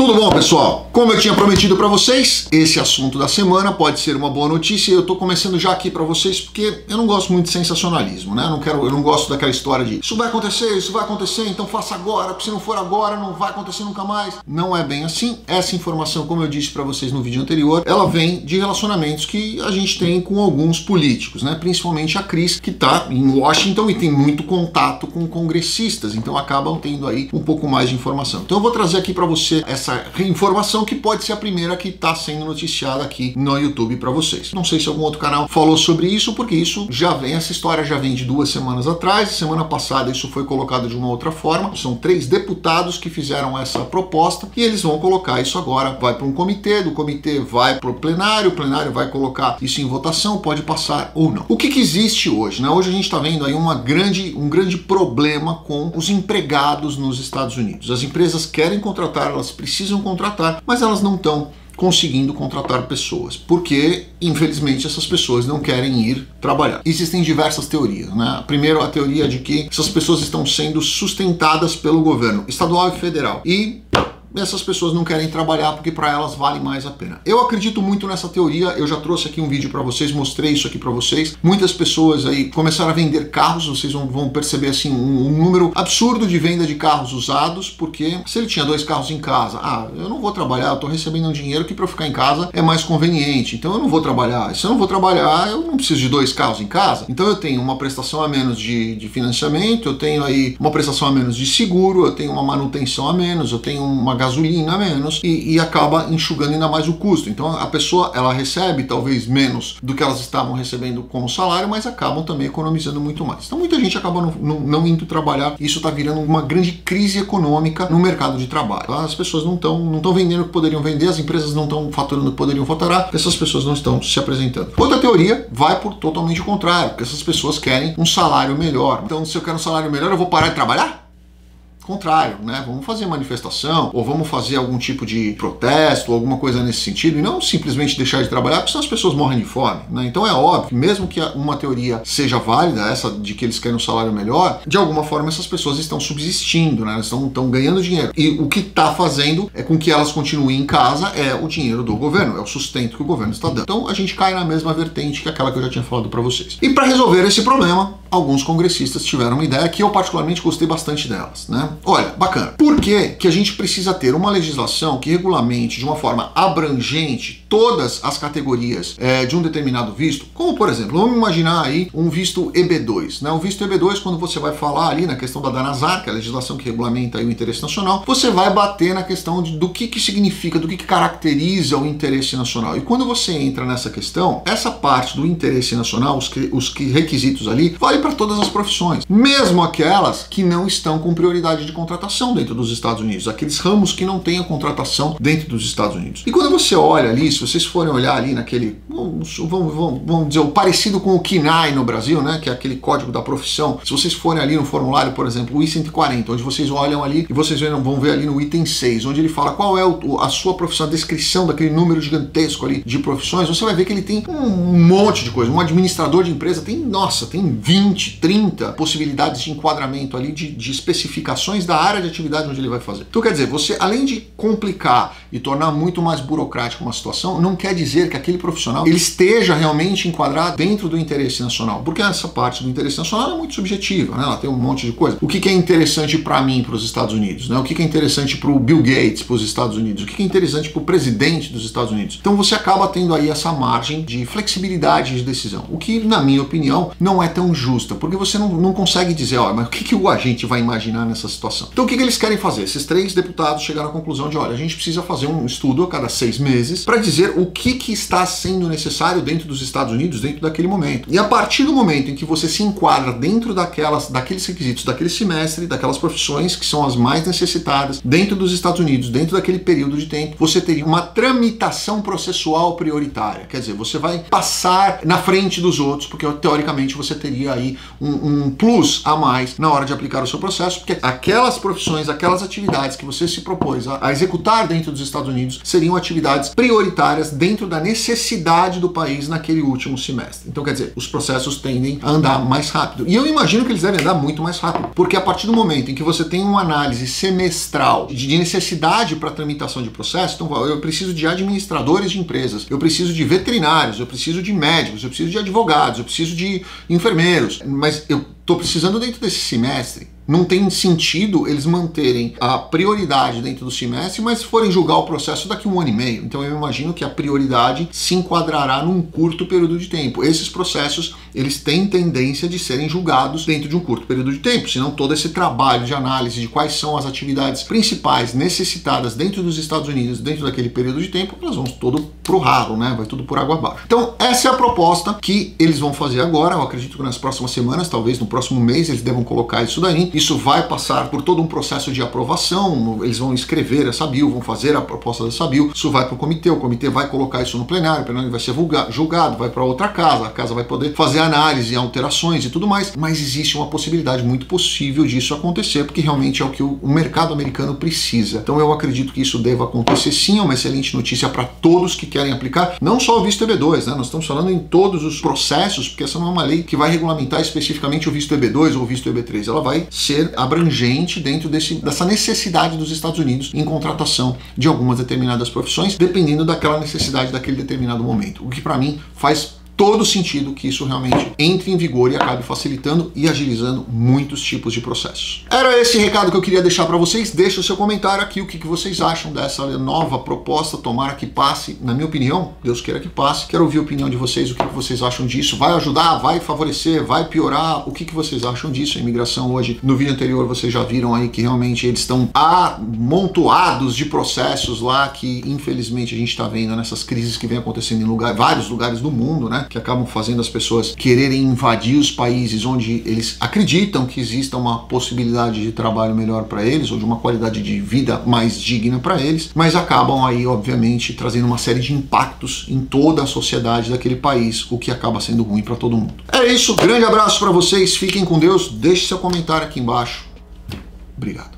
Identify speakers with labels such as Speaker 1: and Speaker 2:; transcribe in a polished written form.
Speaker 1: Tudo bom, pessoal? Como eu tinha prometido para vocês, esse assunto da semana pode ser uma boa notícia e eu tô começando já aqui para vocês porque eu não gosto muito de sensacionalismo, né? Eu não gosto daquela história de isso vai acontecer, então faça agora, porque se não for agora não vai acontecer nunca mais. Não é bem assim. Essa informação, como eu disse para vocês no vídeo anterior, ela vem de relacionamentos que a gente tem com alguns políticos, né? Principalmente a Cris, que tá em Washington e tem muito contato com congressistas, então acabam tendo aí um pouco mais de informação. Então eu vou trazer aqui para você essa informação que pode ser a primeira que está sendo noticiada aqui no YouTube para vocês. Não sei se algum outro canal falou sobre isso, porque isso já vem, essa história já vem de 2 semanas atrás. Semana passada isso foi colocado de uma outra forma. São 3 deputados que fizeram essa proposta e eles vão colocar isso agora, vai para um comitê, do comitê vai para o plenário vai colocar isso em votação, pode passar ou não. O que existe hoje, né? Hoje a gente está vendo aí um grande problema com os empregados nos Estados Unidos. As empresas querem contratar, elas precisam contratar, mas elas não estão conseguindo contratar pessoas, porque infelizmente essas pessoas não querem ir trabalhar. Existem diversas teorias, né? Primeiro, a teoria de que essas pessoas estão sendo sustentadas pelo governo estadual e federal e essas pessoas não querem trabalhar porque para elas vale mais a pena. Eu acredito muito nessa teoria, eu já trouxe aqui um vídeo para vocês, mostrei isso aqui para vocês. Muitas pessoas aí começaram a vender carros, vocês vão perceber assim um número absurdo de venda de carros usados, porque se ele tinha 2 carros em casa, eu não vou trabalhar, eu tô recebendo um dinheiro que para eu ficar em casa é mais conveniente, então eu não vou trabalhar. Se eu não vou trabalhar, eu não preciso de 2 carros em casa, então eu tenho uma prestação a menos de financiamento, eu tenho aí uma prestação a menos de seguro, eu tenho uma manutenção a menos, eu tenho uma gasolina a menos e acaba enxugando ainda mais o custo. Então a pessoa, ela recebe talvez menos do que elas estavam recebendo como salário, mas acabam também economizando muito mais. Então muita gente acaba não indo trabalhar. Isso está virando uma grande crise econômica no mercado de trabalho. As pessoas não estão vendendo o que poderiam vender, as empresas não estão faturando o que poderiam faturar, essas pessoas não estão se apresentando. Outra teoria vai por totalmente o contrário, porque essas pessoas querem um salário melhor. Então se eu quero um salário melhor, eu vou parar de trabalhar? Contrário, né? Vamos fazer manifestação ou vamos fazer algum tipo de protesto, alguma coisa nesse sentido, e não simplesmente deixar de trabalhar, porque senão as pessoas morrem de fome, né? Então é óbvio, mesmo que uma teoria seja válida, essa de que eles querem um salário melhor, de alguma forma essas pessoas estão subsistindo, né? Elas estão ganhando dinheiro. E o que está fazendo é com que elas continuem em casa é o dinheiro do governo, é o sustento que o governo está dando. Então a gente cai na mesma vertente que aquela que eu já tinha falado para vocês. E para resolver esse problema, alguns congressistas tiveram uma ideia que eu particularmente gostei bastante delas, né? Olha, bacana. Por que a gente precisa ter uma legislação que regulamente de uma forma abrangente todas as categorias de um determinado visto? Como, por exemplo, vamos imaginar aí um visto EB2, né? O visto EB2, quando você vai falar ali na questão da DANASAR, que é a legislação que regulamenta aí o interesse nacional, você vai bater na questão do que significa, do que caracteriza o interesse nacional. E quando você entra nessa questão, essa parte do interesse nacional, os requisitos ali, vale para todas as profissões, mesmo aquelas que não estão com prioridade de contratação dentro dos Estados Unidos, aqueles ramos que não têm a contratação dentro dos Estados Unidos. E quando você olha ali, se vocês forem olhar ali naquele, vamos dizer, o parecido com o KINAI no Brasil, né, que é aquele código da profissão, se vocês forem ali no formulário, por exemplo, o I-140, onde vocês olham ali e vocês vão ver ali no item 6, onde ele fala qual é a sua profissão, a descrição daquele número gigantesco ali de profissões, você vai ver que ele tem um monte de coisa. Um administrador de empresa tem 20, 30 possibilidades de enquadramento ali, de especificações da área de atividade onde ele vai fazer. Então quer dizer, você além de complicar e tornar muito mais burocrática uma situação, não quer dizer que aquele profissional ele esteja realmente enquadrado dentro do interesse nacional, porque essa parte do interesse nacional é muito subjetiva, né? Ela tem um monte de coisa. O que é interessante para mim, para os Estados Unidos, né? O que é interessante para o Bill Gates, para os Estados Unidos, o que é interessante para o presidente dos Estados Unidos. Então você acaba tendo aí essa margem de flexibilidade de decisão, o que na minha opinião não é tão justa, porque você não consegue dizer, mas o que o agente vai imaginar nessa situação? Então o que eles querem fazer? Esses 3 deputados chegaram à conclusão de, olha, a gente precisa fazer um estudo a cada 6 meses para dizer o que está sendo necessário dentro dos Estados Unidos, dentro daquele momento. E a partir do momento em que você se enquadra dentro daqueles requisitos, daquele semestre, daquelas profissões que são as mais necessitadas dentro dos Estados Unidos, dentro daquele período de tempo, você teria uma tramitação processual prioritária. Quer dizer, você vai passar na frente dos outros, porque teoricamente você teria aí um plus a mais na hora de aplicar o seu processo, porque aquelas profissões, aquelas atividades que você se propôs a executar dentro dos Estados Estados Unidos seriam atividades prioritárias dentro da necessidade do país naquele último semestre. Então, quer dizer, os processos tendem a andar mais rápido. E eu imagino que eles devem andar muito mais rápido, porque a partir do momento em que você tem uma análise semestral de necessidade para tramitação de processo, então eu preciso de administradores de empresas, eu preciso de veterinários, eu preciso de médicos, eu preciso de advogados, eu preciso de enfermeiros, mas eu estou precisando dentro desse semestre. Não tem sentido eles manterem a prioridade dentro do semestre, mas se forem julgar o processo daqui a 1 ano e meio. Então eu imagino que a prioridade se enquadrará num curto período de tempo. Esses processos, eles têm tendência de serem julgados dentro de um curto período de tempo, senão todo esse trabalho de análise de quais são as atividades principais necessitadas dentro dos Estados Unidos, dentro daquele período de tempo, elas vão tudo pro ralo, né? Vai tudo por água abaixo. Então essa é a proposta que eles vão fazer agora. Eu acredito que nas próximas semanas, talvez no próximo mês, eles devam colocar isso daí. Isso vai passar por todo um processo de aprovação, eles vão escrever essa bill, vão fazer a proposta dessa bill, isso vai para o comitê vai colocar isso no plenário, o plenário vai ser julgado, vai para outra casa, a casa vai poder fazer análise, alterações e tudo mais, mas existe uma possibilidade muito possível disso acontecer, porque realmente é o que o mercado americano precisa. Então eu acredito que isso deva acontecer sim, é uma excelente notícia para todos que querem aplicar, não só o visto EB2, né? Nós estamos falando em todos os processos, porque essa não é uma lei que vai regulamentar especificamente o visto EB2 ou o visto EB3, ela vai ser abrangente dentro dessa necessidade dos Estados Unidos em contratação de algumas determinadas profissões, dependendo daquela necessidade daquele determinado momento. O que para mim faz todo sentido que isso realmente entre em vigor e acabe facilitando e agilizando muitos tipos de processos. Era esse recado que eu queria deixar para vocês. Deixa o seu comentário aqui, o que vocês acham dessa nova proposta. Tomara que passe, na minha opinião, Deus queira que passe. Quero ouvir a opinião de vocês, o que vocês acham disso. Vai ajudar, vai favorecer, vai piorar? O que vocês acham disso? A imigração hoje, no vídeo anterior, vocês já viram aí que realmente eles estão amontoados de processos lá que, infelizmente, a gente está vendo nessas crises que vem acontecendo em vários lugares do mundo, né? Que acabam fazendo as pessoas quererem invadir os países onde eles acreditam que exista uma possibilidade de trabalho melhor para eles, ou de uma qualidade de vida mais digna para eles, mas acabam aí, obviamente, trazendo uma série de impactos em toda a sociedade daquele país, o que acaba sendo ruim para todo mundo. É isso, grande abraço para vocês, fiquem com Deus, deixe seu comentário aqui embaixo. Obrigado.